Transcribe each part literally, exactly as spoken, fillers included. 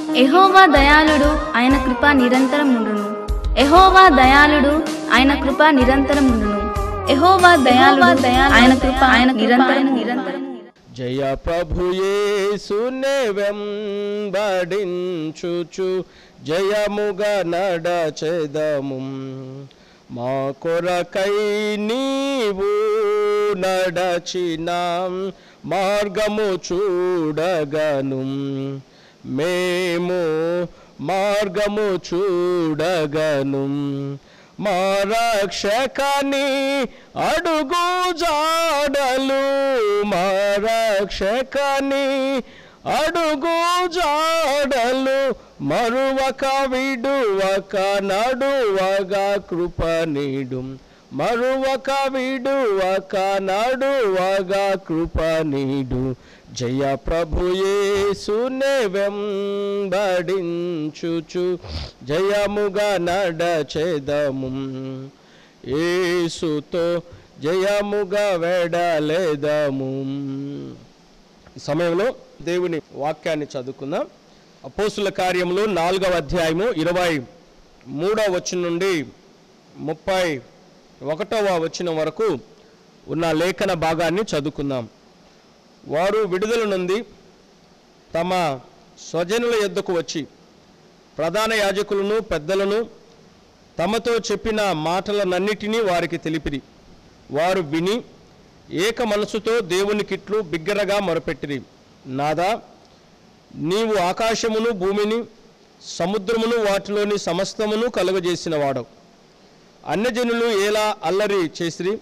యెహోవా దయాళుడు, ఆయన కృప నిరంతరముండును. యెహోవా దయాళుడు, ఆయన కృప నిరంతరముండును. యెహోవా దయాళుడు, ఆయన కృప ఆయన నిరంతరం నిరంతరం. జయ ప్రభు యేసునే వెంబడించుచు జయముగా నడచెదము. మా కొరకై నీవు నడచిన మార్గము చూడగను, మేము మార్గము చూడగను. మా రక్షకని అడుగు జాడలు, మా రక్షకని అడుగు జాడలు మరువక విడువక నడువగా కృపనీడు, మరువక విడువక నడువగా కృపనీడు. జయ ప్రభు యేసునే వెంబడించుచు జయముగా నడచెదము. యేసుతో జయముగా వెడలేదము. ఈ సమయంలో దేవుని వాక్యాన్ని చదువుకుందాం. అపోస్తుల కార్యములు నాలుగవ అధ్యాయము ఇరవై మూడవ వచనం నుండి ముప్పై ఒకటవ వచనం వరకు ఉన్న లేఖన భాగాన్ని చదువుకుందాం. వారు విడుదల నుండి తమ స్వజనుల యొద్దకు వచ్చి ప్రధాన యాజకులను పెద్దలను తమతో చెప్పిన మాటలనన్నిటినీ వారికి తెలిపిరి. వారు విని ఏక మనసుతో దేవునికిట్లు బిగ్గరగా మొరపెట్టిరి. నాదా, నీవు ఆకాశమును భూమిని సముద్రమును వాటిలోని సమస్తమును కలుగజేసిన వాడవు. అన్యజనులు ఎలా అల్లరి చేసిరి,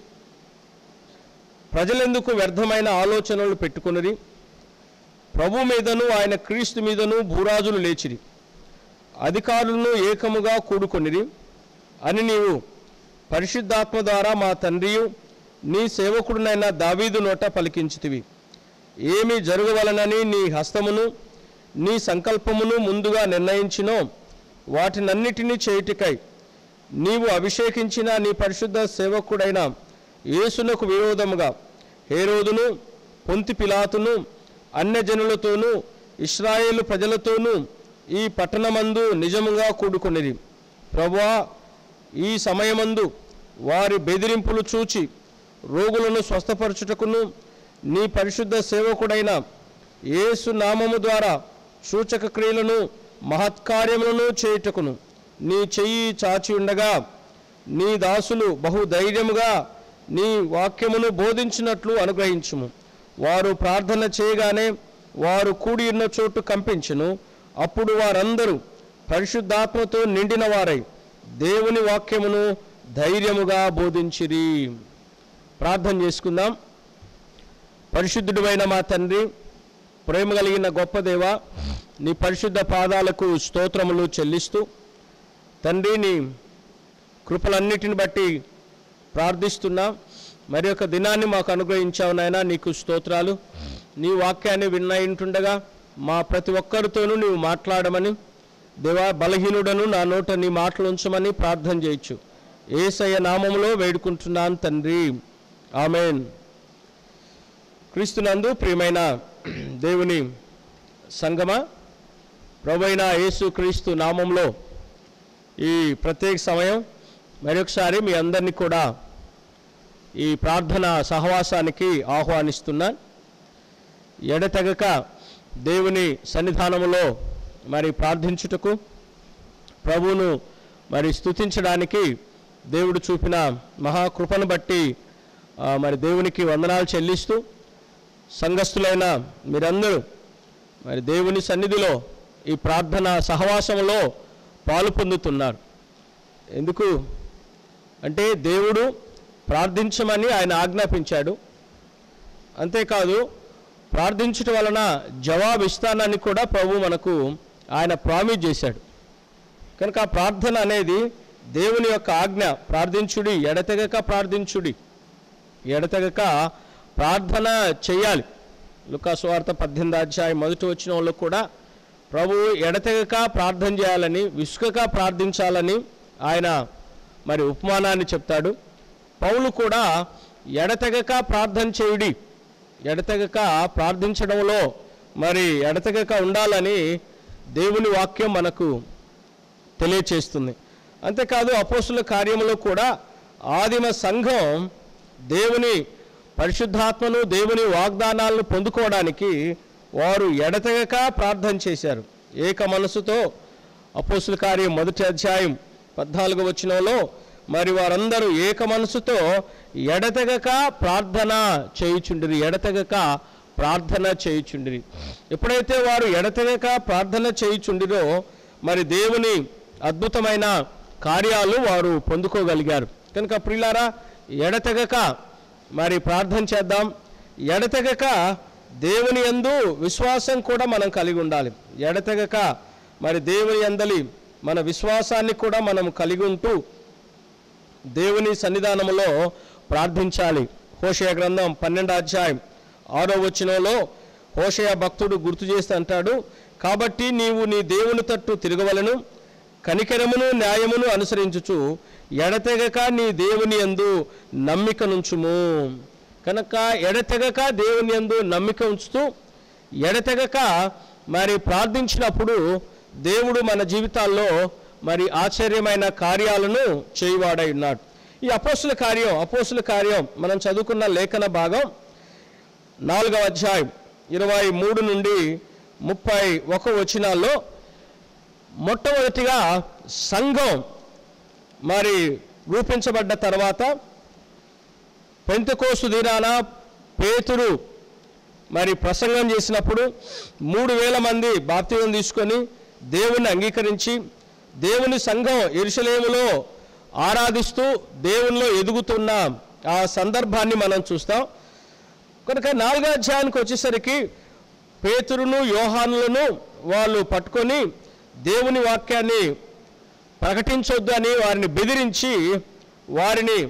ప్రజలెందుకు వ్యర్థమైన ఆలోచనలు పెట్టుకునిరి. ప్రభు మీదను ఆయన క్రీస్తు మీదను భూరాజులు లేచిరి, అధికారులను ఏకముగా కూడుకొనిరి అని నీవు పరిశుద్ధాత్మ ద్వారా మా తండ్రియు నీ సేవకుడునైన దావీదు నోట పలికించితివి. ఏమి జరగవలనని నీ హస్తమును నీ సంకల్పమును ముందుగా నిర్ణయించినో వాటినన్నిటినీ చేయుటికై నీవు అభిషేకించిన నీ పరిశుద్ధ సేవకుడైన యేసునకు విరోధముగా హేరోదును పొంతి పిలాతును అన్యజనులతోనూ ఇశ్రాయేలు ప్రజలతోనూ ఈ పట్టణమందు నిజముగా కూడుకొనిరి. ప్రభువా, ఈ సమయమందు వారి బెదిరింపులు చూచి రోగులను స్వస్థపరచుటకును నీ పరిశుద్ధ సేవకుడైన యేసు నామము ద్వారా సూచక క్రియలను మహత్కార్యములను చేయుటకును నీ చెయ్యి చాచి ఉండగా నీ దాసులు బహు ధైర్యముగా నీ వాక్యమును బోధించినట్లు అనుగ్రహించుము. వారు ప్రార్థన చేయగానే వారు కూడి ఉన్న చోటు కంపించును. అప్పుడు వారందరూ పరిశుద్ధాత్మతో నిండిన వారై దేవుని వాక్యమును ధైర్యముగా బోధించిరి. ప్రార్థన చేసుకుందాం. పరిశుద్ధుడైన మా తండ్రి, ప్రేమ కలిగిన గొప్ప దేవ, నీ పరిశుద్ధ పాదాలకు స్తోత్రములు చెల్లిస్తూ తండ్రి, నీ కృపలన్నిటిని బట్టి ప్రార్థిస్తున్నా. మరి ఒక దినాన్ని మాకు అనుగ్రహించావు నాయనా, నీకు స్తోత్రాలు. నీ వాక్యాన్ని విన్నయింటుండగా మా ప్రతి ఒక్కరితోనూ నీవు మాట్లాడమని దేవా, బలహీనుడను నా నోట నీ మాటలు ఉంచమని ప్రార్థన చేయొచ్చు. యేసయ్య నామములో వేడుకుంటున్నాను తండ్రి, ఆమేన్. క్రీస్తునందు ప్రియమైన దేవుని సంగమా, ప్రభువైన యేసు క్రీస్తు నామంలో ఈ ప్రత్యేక సమయం మరొకసారి మీ అందరినీ కూడా ఈ ప్రార్థన సహవాసానికి ఆహ్వానిస్తున్నాను. ఎడతెగక దేవుని సన్నిధానములో మరి ప్రార్థించుటకు, ప్రభువును మరి స్తుతించడానికి దేవుడు చూపిన మహాకృపను బట్టి మరి దేవునికి వందనాలు చెల్లిస్తూ సంఘస్థులైన మీరందరూ మరి దేవుని సన్నిధిలో ఈ ప్రార్థన సహవాసంలో పాలు పొందుతున్నారు. ఎందుకు అంటే దేవుడు ప్రార్థించమని ఆయన ఆజ్ఞాపించాడు. అంతేకాదు ప్రార్థించటం వలన జవాబు ఇస్తానని కూడా ప్రభు మనకు ఆయన ప్రామిస్ చేశాడు. కనుక ఆ ప్రార్థన అనేది దేవుని యొక్క ఆజ్ఞ. ప్రార్థించుడి, ఎడతెగక ప్రార్థించుడి, ఎడతెగక ప్రార్థన చేయాలి. లూకా సువార్త పద్దెనిమిది అధ్యాయం మొదటి వచనంలో కూడా ప్రభు ఎడతెగక ప్రార్థన చేయాలని, విసుగక ప్రార్థించాలని ఆయన మరి ఉపమానాన్ని చెప్తాడు. పౌలు కూడా ఎడతెగక ప్రార్థన చేయుడి, ఎడతెగక ప్రార్థించడంలో మరి ఎడతెగక ఉండాలని దేవుని వాక్యం మనకు తెలియచేస్తుంది. అంతేకాదు అపోస్తుల కార్యములో కూడా ఆదిమ సంఘం దేవుని పరిశుద్ధాత్మను దేవుని వాగ్దానాలను పొందుకోవడానికి వారు ఎడతెగక ప్రార్థన చేశారు. ఏక మనసుతో అపోస్తుల కార్యం మొదటి అధ్యాయం పద్నాలుగో వచనంలో మరి వారందరూ ఏక మనసుతో ఎడతెగక ప్రార్థన చేయుచుండిరి ఎడతెగక ప్రార్థన చేయుచుండిరి ఎప్పుడైతే వారు ఎడతెగక ప్రార్థన చేయుచుండిరో మరి దేవుని అద్భుతమైన కార్యాలు వారు పొందుకోగలిగారు. కనుక ప్రియులారా, ఎడతెగక మరి ప్రార్థన చేద్దాం. ఎడతెగక దేవుని యందు విశ్వాసం కూడా మనం కలిగి ఉండాలి. ఎడతెగక మరి దేవుని యందలి మన విశ్వాసాన్ని కూడా మనం కలిగి ఉంటూ దేవుని సన్నిధానంలో ప్రార్థించాలి. హోషేయ గ్రంథం పన్నెండో అధ్యాయం ఆరో వచనంలో హోషేయ భక్తుడు గుర్తు చేసి అంటాడు, కాబట్టి నీవు నీ దేవుని తట్టు తిరగవలను, కనికరమును న్యాయమును అనుసరించుచు ఎడతెగక నీ దేవుని యందు నమ్మిక నుంచుము. కనుక ఎడతెగక దేవుని యందు నమ్మిక ఉంచుతూ ఎడతెగక మరి ప్రార్థించినప్పుడు దేవుడు మన జీవితాల్లో మరి ఆశ్చర్యమైన కార్యాలను చేయువాడై ఉన్నాడు. ఈ అపోస్తుల కార్యం అపోస్తుల కార్యం మనం చదువుకున్న లేఖన భాగం నాలుగవ అధ్యాయం ఇరవై మూడు నుండి ముప్పై ఒక వచనాల్లో మొట్టమొదటిగా సంఘం మరి రూపించబడ్డ తర్వాత పెంతెకోస్తు దినాన పేతురు మరి ప్రసంగం చేసినప్పుడు మూడు వేల మంది బాప్తిసం తీసుకొని దేవుని అంగీకరించి దేవుని సంఘం యెరూషలేములో ఆరాధిస్తూ దేవునిలో ఎదుగుతున్న ఆ సందర్భాన్ని మనం చూస్తాం. కనుక నాలుగో అధ్యాయానికి వచ్చేసరికి పేతురును యోహానులను వాళ్ళు పట్టుకొని దేవుని వాక్యాన్ని ప్రకటించొద్దు అని వారిని బెదిరించి వారిని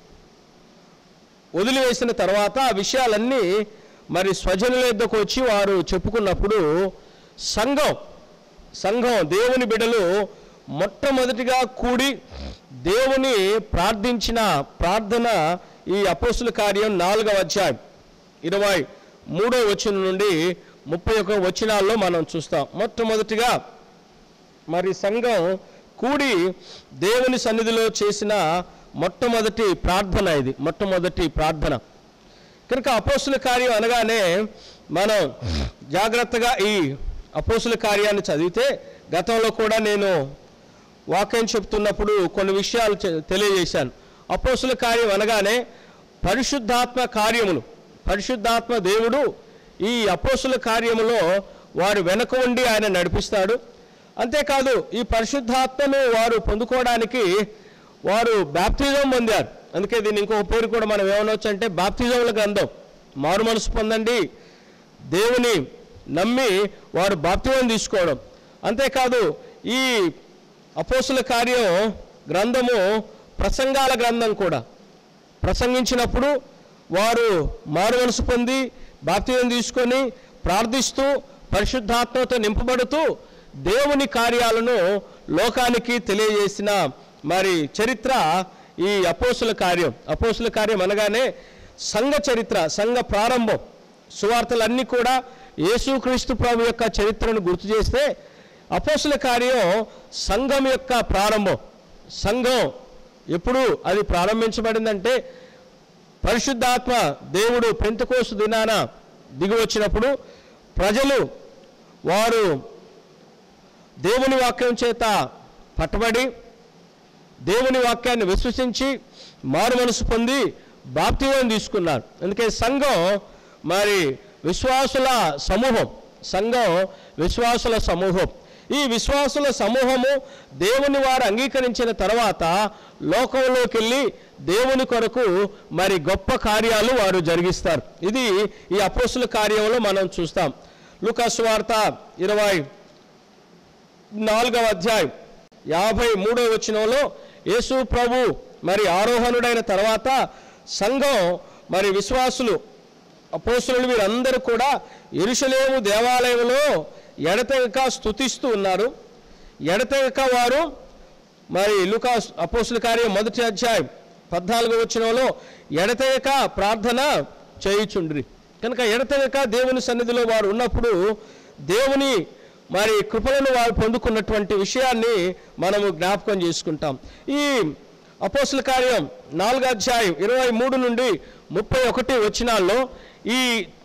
వదిలివేసిన తర్వాత ఆ విషయాలన్నీ మరి స్వజనుల యొద్దకు వచ్చి వారు చెప్పుకున్నప్పుడు సంఘం సంఘం దేవుని బిడ్డలు మొట్టమొదటిగా కూడి దేవుని ప్రార్థించిన ప్రార్థన ఈ అపోస్తుల కార్యం నాలుగవ అధ్యాయం ఇరవై మూడో వచనం నుండి ముప్పై ఒక వచనాల్లో మనం చూస్తాం. మొట్టమొదటిగా మరి సంఘం కూడి దేవుని సన్నిధిలో చేసిన మొట్టమొదటి ప్రార్థన ఇది మొట్టమొదటి ప్రార్థన. కనుక అపోస్తుల కార్యం అనగానే మనం జాగ్రత్తగా ఈ అపోస్తుల కార్యాన్ని చదివితే, గతంలో కూడా నేను వాక్యం చెప్తున్నప్పుడు కొన్ని విషయాలు తెలియజేశాను. అపోస్తుల కార్యం అనగానే పరిశుద్ధాత్మ కార్యములు, పరిశుద్ధాత్మ దేవుడు ఈ అపోస్తుల కార్యములో వారు వెనక ఉండి ఆయన నడిపిస్తాడు. అంతేకాదు ఈ పరిశుద్ధాత్మను వారు పొందుకోవడానికి వారు బాప్తిజం పొందారు. అందుకే దీని ఇంకొక పేరు కూడా మనం ఏమనొచ్చు అంటే బాప్తిజముల గ్రంథం. మారు మనసు పొందండి, దేవుని నమ్మి వారు బాప్తిజం తీసుకోవడం. అంతేకాదు ఈ అపోస్తుల కార్యం గ్రంథము ప్రసంగాల గ్రంథం కూడా. ప్రసంగించినప్పుడు వారు మారు మనసు పొంది బాప్తిజం తీసుకొని ప్రార్థిస్తూ పరిశుద్ధాత్మతో నింపబడుతూ దేవుని కార్యాలను లోకానికి తెలియజేసిన మరి చరిత్ర ఈ అపోస్తుల కార్యం. అపోస్తుల కార్యం అనగానే సంఘ చరిత్ర, సంఘ ప్రారంభం. సువార్తలన్నీ కూడా యేసుక్రీస్తు ప్రభు యొక్క చరిత్రను గుర్తు చేస్తే అపోస్తుల కార్యం సంఘం యొక్క ప్రారంభం. సంఘం ఎప్పుడు అది ప్రారంభించబడిందంటే పరిశుద్ధాత్మ దేవుడు పెంతెకోస్తు దినాన దిగి వచ్చినప్పుడు ప్రజలు వారు దేవుని వాక్యం చేత పట్టబడి దేవుని వాక్యాన్ని విశ్వసించి మారు మనసు పొంది బాప్తిజం తీసుకున్నారు. అందుకే సంఘం మరి విశ్వాసుల సమూహం. సంఘం విశ్వాసుల సమూహం. ఈ విశ్వాసుల సమూహము దేవుని వారు అంగీకరించిన తర్వాత లోకంలోకి వెళ్ళి దేవుని కొరకు మరి గొప్ప కార్యాలు వారు జరిగిస్తారు. ఇది ఈ అపోస్తుల కార్యంలో మనం చూస్తాం. లూకా సువార్త ఇరవై నాలుగవ అధ్యాయం యాభై మూడవ వచనంలో యేసు ప్రభు మరి ఆరోహణుడైన తర్వాత సంఘం మరి విశ్వాసులు అపోస్తులు వీరందరూ కూడా యెరూషలేము దేవాలయంలో ఎడతెగక స్తుతిస్తూ ఉన్నారు. ఎడతెగక వారు మరి లూకా అపోస్తుల కార్యం మొదటి అధ్యాయం పద్నాలుగో వచనంలో ఎడతెగక ప్రార్థన చేయుచుండ్రి. కనుక ఎడతెగక దేవుని సన్నిధిలో వారు ఉన్నప్పుడు దేవుని మరి కృపలను వారు పొందుకున్నటువంటి విషయాన్ని మనము జ్ఞాపకం చేసుకుంటాం. ఈ అపోస్తల కార్యం నాలుగో అధ్యాయం ఇరవై మూడు నుండి ముప్పై ఒకటి వచనాల్లో ఈ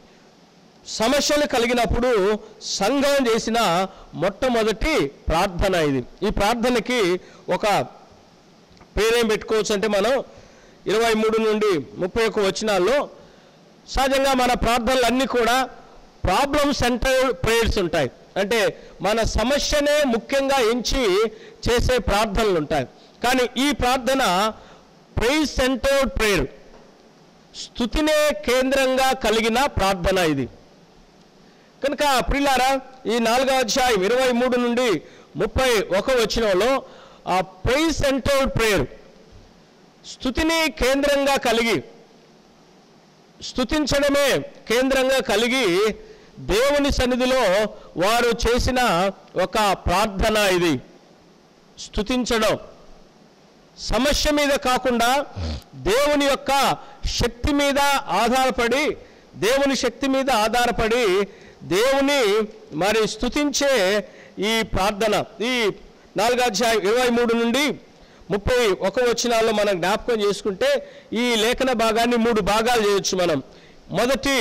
సమస్యలు కలిగినప్పుడు సంఘం చేసిన మొట్టమొదటి ప్రార్థన ఇది. ఈ ప్రార్థనకి ఒక పేరేం పెట్టుకోవచ్చు అంటే మనం ఇరవై మూడు నుండి ముప్పై ఒక్క వచనాల్లో సహజంగా మన ప్రార్థనలన్నీ కూడా ప్రాబ్లమ్ సెంటర్డ్ ప్రేయర్స్ ఉంటాయి. అంటే మన సమస్యనే ముఖ్యంగా ఎంచి చేసే ప్రార్థనలు ఉంటాయి. కానీ ఈ ప్రార్థన ప్రైజ్ సెంటర్డ్ ప్రేయర్, స్తుతినే కేంద్రంగా కలిగిన ప్రార్థన ఇది. కనుక ప్రియులారా, ఈ నాలుగో అధ్యాయం ఇరవై మూడు నుండి ముప్పై ఒక వచనంలో ఆ ప్రైజ్ సెంటర్డ్ ప్రేయర్, స్తుతిని కేంద్రంగా కలిగి, స్తుతించడమే కేంద్రంగా కలిగి దేవుని సన్నిధిలో వారు చేసిన ఒక ప్రార్థన ఇది. స్తుతించడం సమస్య మీద కాకుండా దేవుని యొక్క శక్తి మీద ఆధారపడి దేవుని శక్తి మీద ఆధారపడి దేవుని మరి స్తుతించే ఈ ప్రార్థన. ఈ నాలుగో అధ్యాయం ఇరవై మూడు నుండి ముప్పై ఒక వచనాల్లో మనం జ్ఞాపకం చేసుకుంటే ఈ లేఖన భాగాన్ని మూడు భాగాలు చేయొచ్చు మనం. మొదటి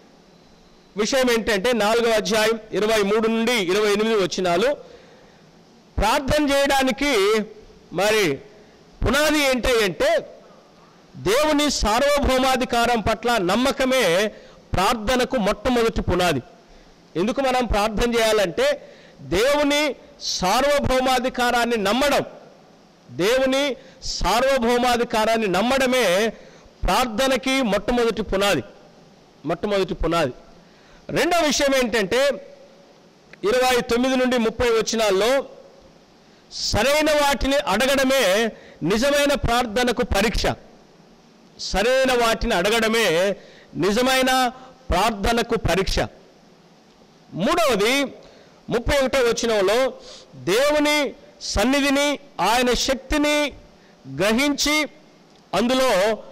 విషయం ఏంటంటే నాలుగో అధ్యాయం ఇరవై మూడు నుండి ఇరవై ఎనిమిది వచనాలు ప్రార్థన చేయడానికి మరి పునాది ఏంటి అంటే దేవుని సార్వభౌమాధికారం పట్ల నమ్మకమే ప్రార్థనకు మొట్టమొదటి పునాది. ఎందుకు మనం ప్రార్థన చేయాలంటే దేవుని సార్వభౌమాధికారాన్ని నమ్మడం, దేవుని సార్వభౌమాధికారాన్ని నమ్మడమే ప్రార్థనకి మొట్టమొదటి పునాది మొట్టమొదటి పునాది రెండో విషయం ఏంటంటే ఇరవై తొమ్మిది నుండి ముప్పై వచనాల్లో సరైన వాటిని అడగడమే నిజమైన ప్రార్థనకు పరీక్ష. సరైన వాటిని అడగడమే నిజమైన ప్రార్థనకు పరీక్ష. మూడవది ముప్పై ఒకటో వచనంలో దేవుని సన్నిధిని, ఆయన శక్తిని గ్రహించి అందులో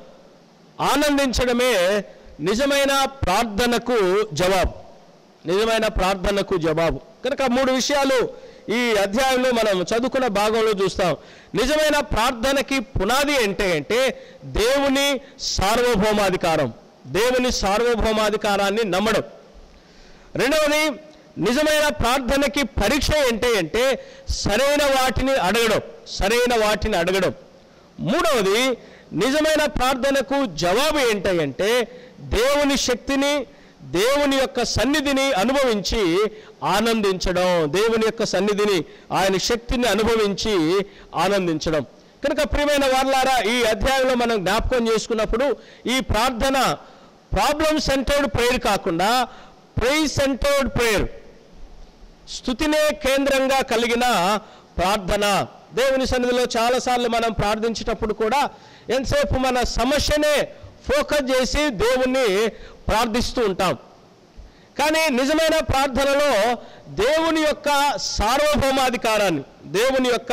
ఆనందించడమే నిజమైన ప్రార్థనకు జవాబు. నిజమైన ప్రార్థనకు జవాబు. కనుక మూడు విషయాలు ఈ అధ్యాయంలో మనం చదువుకున్న భాగంలో చూస్తాం. నిజమైన ప్రార్థనకి పునాది ఏంటి అంటే దేవుని సార్వభౌమాధికారం, దేవుని సార్వభౌమాధికారాన్ని నమ్మడం. రెండవది నిజమైన ప్రార్థనకి పరీక్ష ఏంటి అంటే సరైన వాటిని అడగడం, సరైన వాటిని అడగడం. మూడవది నిజమైన ప్రార్థనకు జవాబు ఏంటి అంటే దేవుని శక్తిని, దేవుని యొక్క సన్నిధిని అనుభవించి ఆనందించడం. దేవుని యొక్క సన్నిధిని, ఆయన శక్తిని అనుభవించి ఆనందించడం. కనుక ప్రియమైన వారలారా, ఈ అధ్యాయంలో మనం జ్ఞాపకం చేసుకున్నప్పుడు ఈ ప్రార్థన ప్రాబ్లమ్ సెంటర్డ్ ప్రేయర్ కాకుండా ప్రైజ్ సెంటర్డ్ ప్రేయర్, స్తుతినే కేంద్రంగా కలిగిన ప్రార్థన. దేవుని సన్నిధిలో చాలాసార్లు మనం ప్రార్థించేటప్పుడు కూడా ఎంతసేపు మన సమస్యనే ఫోకస్ చేసి దేవుణ్ణి ప్రార్థిస్తూ ఉంటాం. కానీ నిజమైన ప్రార్థనలో దేవుని యొక్క సార్వభౌమాధికారాన్ని, దేవుని యొక్క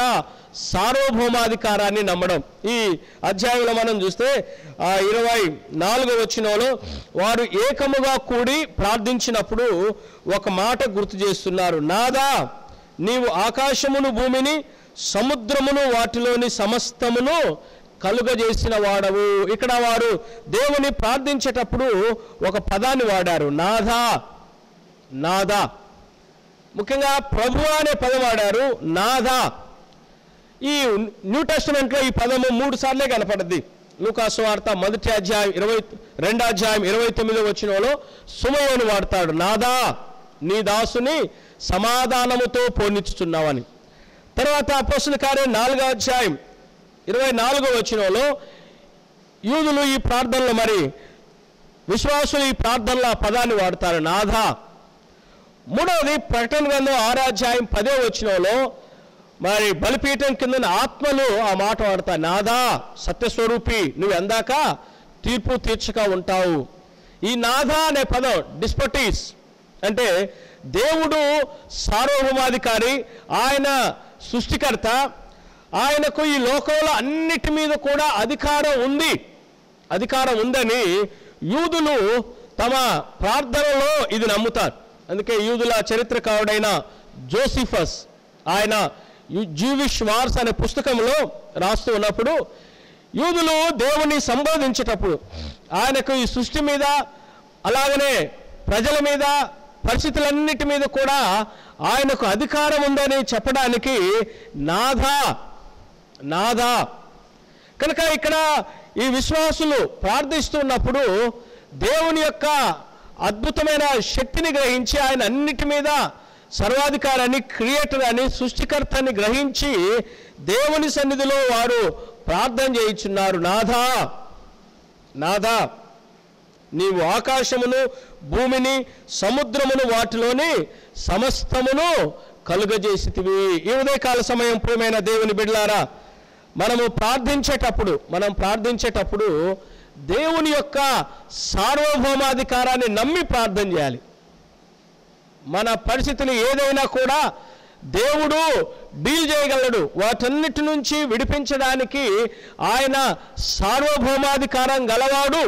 సార్వభౌమాధికారాన్ని నమ్మడం. ఈ అధ్యాయంలో మనం చూస్తే ఆ ఇరవై నాలుగో వచనంలో వారు ఏకముగా కూడి ప్రార్థించినప్పుడు ఒక మాట గుర్తు చేస్తున్నారు. నాదా, నీవు ఆకాశమును, భూమిని, సముద్రమును, వాటిలోని సమస్తమును కలుగజేసిన వాడవు. ఇక్కడ వారు దేవుని ప్రార్థించేటప్పుడు ఒక పదాన్ని వాడారు, నాదా. నాదా ముఖ్యంగా ప్రభు అనే పదం వాడారు, నాదా. ఈ న్యూ టెస్టమెంట్లో ఈ పదము మూడు సార్లే కనపడద్ది. లూకాసు వార్త మొదటి అధ్యాయం ఇరవై రెండో అధ్యాయం ఇరవై తొమ్మిదో వచనంలో సుమయోను వాడతాడు, నాదా నీ దాసుని సమాధానముతో పోనిచ్చుచున్నావని. తర్వాత అపోస్తల కార్యం నాలుగో అధ్యాయం ఇరవై నాలుగో వచనంలో యూదులు ఈ ప్రార్థనలో, మరి విశ్వాసులు ఈ ప్రార్థనలో ఆ పదాన్ని వాడతారు, నాదా. మూడవది ప్రకటన గ్రంథం ఆరో అధ్యాయం పదో వచనంలో మరి బలిపీఠం కింద ఆత్మలు ఆ మాట వాడతారు, నాదా సత్యస్వరూపి, నువ్వు ఎందాక తీర్పు తీర్చక ఉంటావు. ఈ నాదా అనే పదం డిస్పటీస్ అంటే దేవుడు సార్వభౌమాధికారి, ఆయన సృష్టికర్త, ఆయనకు ఈ లోకంలో అన్నిటి మీద కూడా అధికారం ఉంది, అధికారం ఉందని యూదులు తమ ప్రార్థనలో ఇది నమ్ముతారు. అందుకే యూదుల చరిత్రకారుడైన జోసిఫస్ ఆయన జూవిష్ వార్స్ అనే పుస్తకంలో రాస్తూ ఉన్నప్పుడు యూదులు దేవుని సంబోధించేటప్పుడు ఆయనకు ఈ సృష్టి మీద అలాగనే ప్రజల మీద పరిస్థితులన్నిటి మీద కూడా ఆయనకు అధికారం ఉందని చెప్పడానికి నాథా నాథా కనుక ఇక్కడ ఈ విశ్వాసులు ప్రార్థిస్తున్నప్పుడు దేవుని యొక్క అద్భుతమైన శక్తిని గ్రహించి ఆయన అన్నిటి మీద సర్వాధికారాన్ని క్రియేటర్ అని సృష్టికర్తని గ్రహించి దేవుని సన్నిధిలో వారు ప్రార్థన చేయించున్నారు. నాథా నాథా నీవు ఆకాశమును భూమిని సముద్రమును వాటిలోని సమస్తమును కలుగజేసితివి. ఈ ఉదయకాల సమయం ప్రియమైన దేవుని బిడ్డలారా, మనము ప్రార్థించేటప్పుడు మనం ప్రార్థించేటప్పుడు దేవుని యొక్క సార్వభౌమాధికారాన్ని నమ్మి ప్రార్థన చేయాలి. మన పరిస్థితులు ఏదైనా కూడా దేవుడు డీల్ చేయగలడు, వాటన్నిటి నుంచి విడిపించడానికి ఆయన సార్వభౌమాధికారం గలవాడు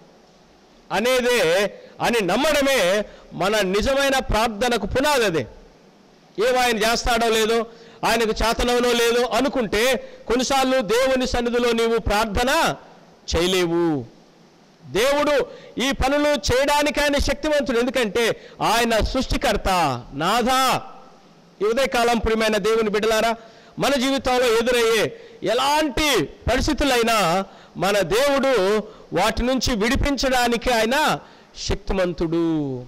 అనేదే అని నమ్మడమే మన నిజమైన ప్రార్థనకు పునాది. అదే ఏమో ఆయన చేస్తాడో లేదో, ఆయనకు చేతనవనో లేదో అనుకుంటే కొన్నిసార్లు దేవుని సన్నిధిలో నీవు ప్రార్థన చేయలేవు. దేవుడు ఈ పనులు చేయడానికి ఆయన శక్తివంతుడు, ఎందుకంటే ఆయన సృష్టికర్త. నాథా ఈ ఉదయకాలం ప్రియమైన దేవుని బిడ్డలారా, మన జీవితంలో ఎదురయ్యే ఎలాంటి పరిస్థితులైనా మన దేవుడు వాటి నుంచి విడిపించడానికి ఆయన శక్తిమంతుడు.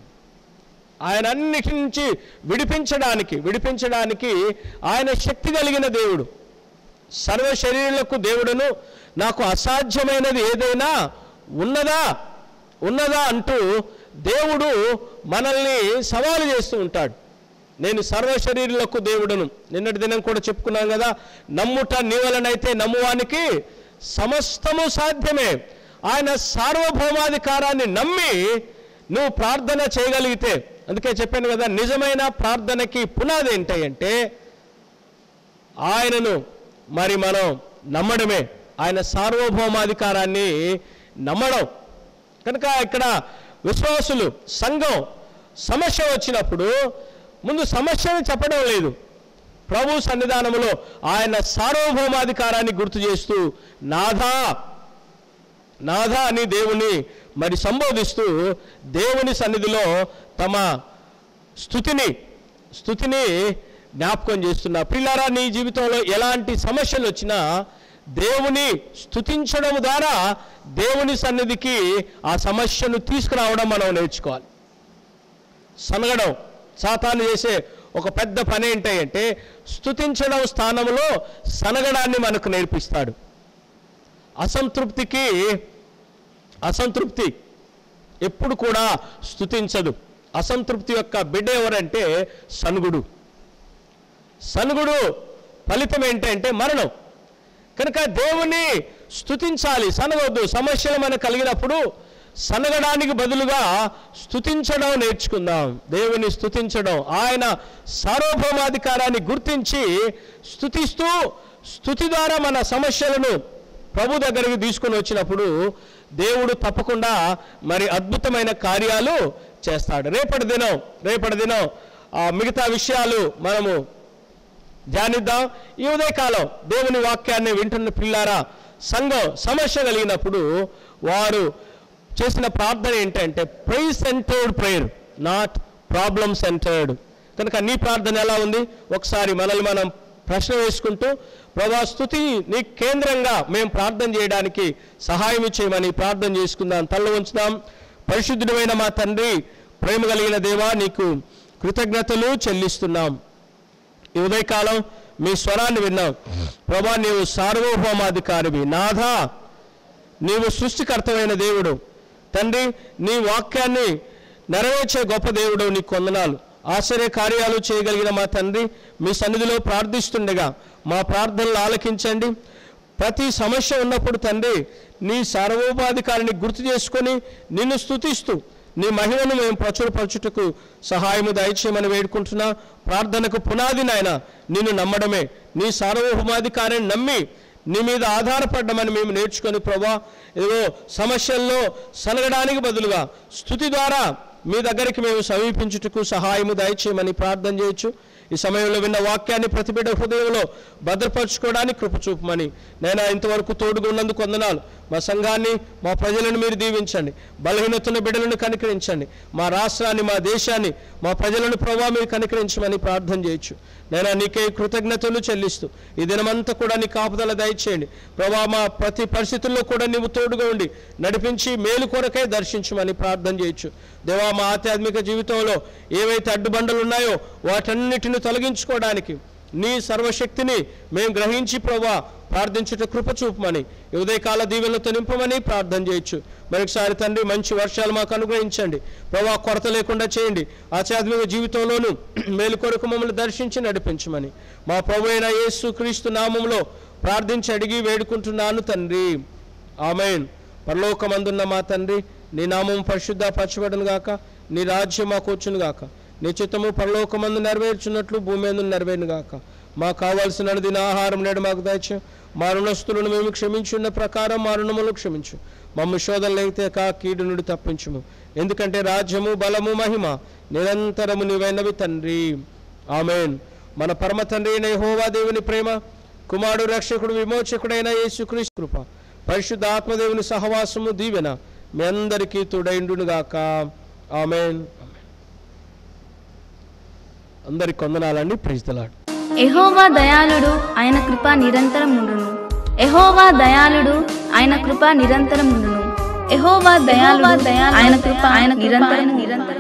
ఆయన అన్నిటి నుంచి విడిపించడానికి విడిపించడానికి ఆయన శక్తి కలిగిన దేవుడు. సర్వ శరీరులకు దేవుడును నాకు అసాధ్యమైనది ఏదైనా ఉన్నదా ఉన్నదా అంటూ దేవుడు మనల్ని సవాలు చేస్తూ ఉంటాడు. నేను సర్వ శరీరులకు దేవుడును. నిన్నటి దినం కూడా చెప్పుకున్నాం కదా, నమ్ముట నీ వలనైతే నమ్మువానికి సమస్తము సాధ్యమే. ఆయన సార్వభౌమాధికారాన్ని నమ్మి నువ్వు ప్రార్థన చేయగలిగితే, అందుకే చెప్పాను కదా, నిజమైన ప్రార్థనకి పునాది ఏంటంటే ఆయనను మరి మనం నమ్మడమే, ఆయన సార్వభౌమాధికారాన్ని నమ్మడం. కనుక ఇక్కడ విశ్వాసులు సంఘం సమస్య వచ్చినప్పుడు ముందు సమస్యను చెప్పడం లేదు, ప్రభు సన్నిధానంలో ఆయన సార్వభౌమాధికారాన్ని గుర్తు చేస్తూ నాథా నాథా అని దేవుని మరి సంబోధిస్తూ దేవుని సన్నిధిలో తమ స్తుతిని స్తుతిని జ్ఞాపకం చేస్తున్నా. ప్రియులారా, నీ జీవితంలో ఎలాంటి సమస్యలు వచ్చినా దేవుని స్తుతించడం ద్వారా దేవుని సన్నిధికి ఆ సమస్యను తీసుకురావడం మనం నేర్చుకోవాలి. సనగడం సాతాను చేసే ఒక పెద్ద పని ఏంటంటే స్తుతించడం స్థానంలో సనగడాన్ని మనకు నేర్పిస్తాడు. అసంతృప్తికి అసంతృప్తి ఎప్పుడు కూడా స్తుతించదు. అసంతృప్తి యొక్క బిడ్డ ఎవరంటే సనుగుడు. సనుగుడు ఫలితం ఏంటంటే మరణం. కనుక దేవుని స్తుతించాలి, సనగొద్దు. సమస్యలు మనకు కలిగినప్పుడు సనగడానికి బదులుగా స్తుతించడం నేర్చుకుందాం. దేవుని స్తుతించడం, ఆయన సార్వభౌమాధికారాన్ని గుర్తించి స్తుతిస్తూ స్తుతి ద్వారా మన సమస్యలను ప్రభు దగ్గరికి తీసుకుని వచ్చినప్పుడు దేవుడు తప్పకుండా మరి అద్భుతమైన కార్యాలు చేస్తాడు. రేపటి దినం రేపటి దినం మిగతా విషయాలు మనము ధ్యానిద్దాం. ఈ ఉదయకాలం దేవుని వాక్యాన్ని వింటున్న పిల్లారా, సంఘం సమస్య కలిగినప్పుడు వారు చేసిన ప్రార్థన ఏంటంటే praise centred prayer, not problem centred. కనుక నీ ప్రార్థన ఎలా ఉంది? ఒకసారి మనల్ని మనం ప్రశ్న వేసుకుంటూ, ప్రభా స్తుతి నీ కేంద్రంగా మేము ప్రార్థన చేయడానికి సహాయం చేయమని ప్రార్థన చేసుకుందాం. తల్ల ఉంచుదాం. పరిశుద్ధుడైన మా తండ్రి, ప్రేమ కలిగిన దేవా, నీకు కృతజ్ఞతలు చెల్లిస్తున్నాం. ఈ ఉదయకాలం మీ స్వరాన్ని విన్నాం. ప్రభా, నీవు సార్వభౌమాధికారివి. నాథా, నీవు సృష్టికర్తమైన దేవుడు. తండ్రి, నీ వాక్యాన్ని నెరవేర్చే గొప్ప దేవుడు, నీకు వందనాలు. ఆశ్చర్య కార్యాలు చేయగలిగిన మా తండ్రి, మీ సన్నిధిలో ప్రార్థిస్తుండగా మా ప్రార్థనలు ఆలకించండి. ప్రతి సమస్య ఉన్నప్పుడు తండ్రి, నీ సార్వభౌమాధికారిని గుర్తు చేసుకొని నిన్ను స్తుతిస్తూ నీ మహిమను మేము ప్రచురపరచుటకు సహాయము దయచేయమని వేడుకుంటున్నా. ప్రార్థనకు పునాది నాయన నిన్ను నమ్మడమే, నీ సార్వభౌమాధికారిని నమ్మి నీ మీద ఆధారపడ్డమని మేము నేర్చుకొని ప్రభా, ఏదో సమస్యల్లో సనగడానికి బదులుగా స్తుతి ద్వారా మీ దగ్గరికి మేము సమీపించుటకు సహాయము దయచేయమని ప్రార్థన చేయొచ్చు. ఈ సమయంలో విన్న వాక్యాన్ని ప్రతి బిడ్డ హృదయంలో భద్రపరచుకోవడానికి కృప చూపమని నేను ఇంతవరకు తోడుగా ఉన్నందుకు వందనాలు. మా సంఘాన్ని, మా ప్రజలను మీరు దీవించండి. బలహీనతున్న బిడ్డలను కనికరించండి. మా రాష్ట్రాన్ని, మా దేశాన్ని, మా ప్రజలను ప్రభావ మీరు కనికరించమని ప్రార్థన చేయొచ్చు. నేను నీకే కృతజ్ఞతలు చెల్లిస్తూ ఈ దినమంతా కూడా నీ కాపుదల దయచేయండి ప్రభా. మా ప్రతి పరిస్థితుల్లో కూడా నీవు తోడుగా ఉండి నడిపించి మేలు కొరకే దర్శించమని ప్రార్థన చేయొచ్చు. దేవా, మా ఆధ్యాత్మిక జీవితంలో ఏవైతే అడ్డుబండలు ఉన్నాయో వాటన్నిటిని తొలగించుకోవడానికి నీ సర్వశక్తిని మేము గ్రహించి ప్రభా ప్రార్థించుట కృప చూపమని, ఉదయకాల దీవెనలతో నింపమని ప్రార్థన చేయొచ్చు. మరొకసారి తండ్రి, మంచి వర్షాలు మాకు అనుగ్రహించండి ప్రభా. కొరత లేకుండా చేయండి. ఆధ్యాత్మిక జీవితంలోనూ మేలు కొరకు మమ్మల్ని దర్శించి నడిపించమని మా ప్రభు అయిన యేసు క్రీస్తు నామములో ప్రార్థించి అడిగి వేడుకుంటున్నాను తండ్రి, ఆమేన్. పరలోకమందున్న మా తండ్రి, నీ నామం పరిశుద్ధపరచబడును గాక. నీ రాజ్యం మాకు వచ్చును గాక. నీ చిత్తము పరలోకమందు నెరవేర్చున్నట్లు భూమి మీద నెరవేరును గాక. మాకు కావాల్సిన దిన ఆహారం నేడు మాకు దయచేయం. మా రుణస్తులను మేము క్షమించున్న ప్రకారం మా రుణములు క్షమించు. మమ్మ శోధనలైతే కా కీడు నుండి తప్పించుము. ఎందుకంటే రాజ్యము, బలము, మహిమ నిరంతరము నీవైనవి తండ్రి, ఆమేన్. మన పరమ తండ్రి అయిన యెహోవా దేవుని ప్రేమ, కుమారుడు రక్షకుడు విమోచకుడైన యేసుక్రీస్తు కృప, పరిశుద్ధ ఆత్మదేవుని సహవాసము, దీవెన మీ అందరికీ తోడైండును గాక. ఆమేన్. అందరికి వందనాలండి. Praise the lord. యెహోవా దయాళుడు, ఆయన కృప నిరంతరం ఉండును. యెహోవా దయాళుడు, ఆయన కృప నిరంతరం ఉండును. యెహోవా దయాళుడు, ఆయన కృప ఆయన నిరంతరం నిరంతరం